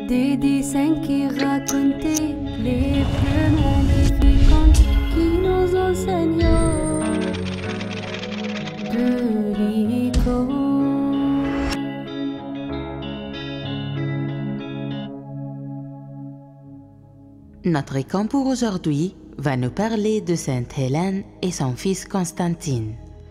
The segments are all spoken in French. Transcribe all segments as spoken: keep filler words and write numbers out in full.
Des dessins qui racontaient les plus magnifiques qui nous enseignent de l'école. Notre école pour aujourd'hui va nous parler de Sainte Hélène et son fils Constantine.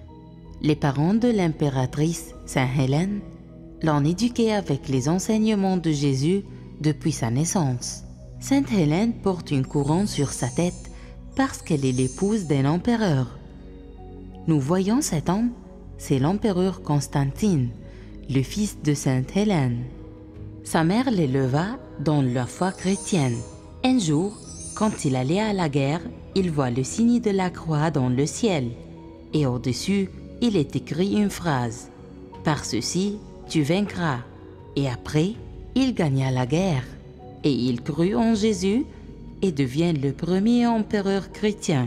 Les parents de l'impératrice Sainte Hélène l'ont éduquée avec les enseignements de Jésus depuis sa naissance. Sainte Hélène porte une couronne sur sa tête parce qu'elle est l'épouse d'un empereur. Nous voyons cet homme, c'est l'empereur Constantine, le fils de Sainte Hélène. Sa mère l'éleva dans la foi chrétienne. Un jour, quand il allait à la guerre, il voit le signe de la croix dans le ciel, et au-dessus, il est écrit une phrase « Par ceci, tu vaincras ». Et après, il gagna la guerre, et il crut en Jésus et devient le premier empereur chrétien.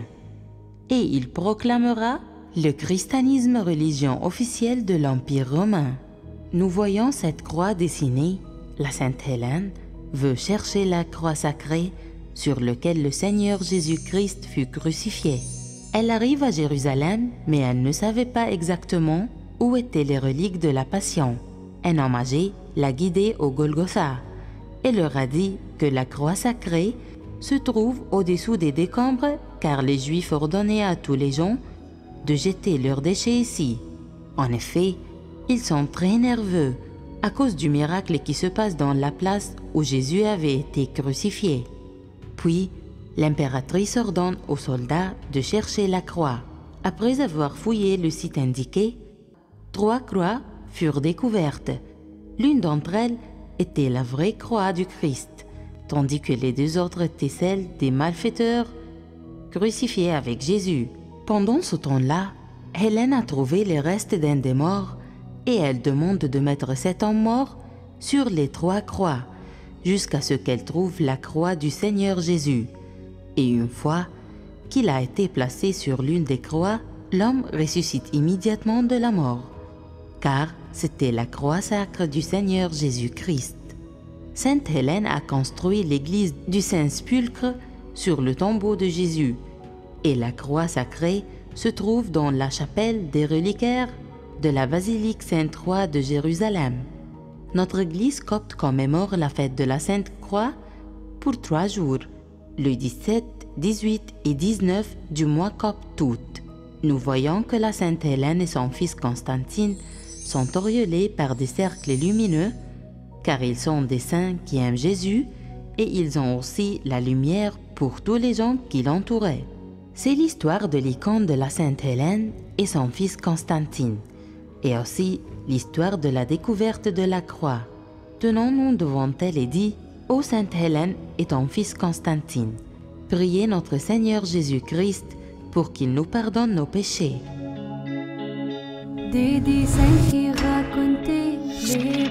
Et il proclamera le christianisme religion officielle de l'Empire romain. Nous voyons cette croix dessinée. La Sainte Hélène veut chercher la croix sacrée sur laquelle le Seigneur Jésus-Christ fut crucifié. Elle arrive à Jérusalem, mais elle ne savait pas exactement où étaient les reliques de la Passion. Un homme âgé l'a guidée au Golgotha et leur a dit que la croix sacrée se trouve au-dessous des décombres car les Juifs ordonnaient à tous les gens de jeter leurs déchets ici. En effet, ils sont très nerveux à cause du miracle qui se passe dans la place où Jésus avait été crucifié. Puis, l'impératrice ordonne aux soldats de chercher la croix. Après avoir fouillé le site indiqué, trois croix furent découvertes. L'une d'entre elles était la vraie croix du Christ, tandis que les deux autres étaient celles des malfaiteurs crucifiés avec Jésus. Pendant ce temps-là, Hélène a trouvé les restes d'un des morts et elle demande de mettre cet homme mort sur les trois croix jusqu'à ce qu'elle trouve la croix du Seigneur Jésus. Et une fois qu'il a été placé sur l'une des croix, l'homme ressuscite immédiatement de la mort, car c'était la croix sacre du Seigneur Jésus-Christ. Sainte Hélène a construit l'église du Saint-Sépulcre sur le tombeau de Jésus, et la croix sacrée se trouve dans la chapelle des reliquaires de la basilique Sainte-Croix de Jérusalem. Notre église copte commémore la fête de la Sainte Croix pour trois jours, le dix-sept, dix-huit et dix-neuf du mois copte août. Nous voyons que la Sainte Hélène et son fils Constantine sont auréolés par des cercles lumineux, car ils sont des saints qui aiment Jésus et ils ont aussi la lumière pour tous les gens qui l'entouraient. C'est l'histoire de l'icône de la Sainte Hélène et son fils Constantine, et aussi l'histoire de la découverte de la croix. Tenons-nous devant elle et dit « Ô Sainte Hélène et ton fils Constantine, priez notre Seigneur Jésus-Christ pour qu'il nous pardonne nos péchés. » Des dessins qui racontaient les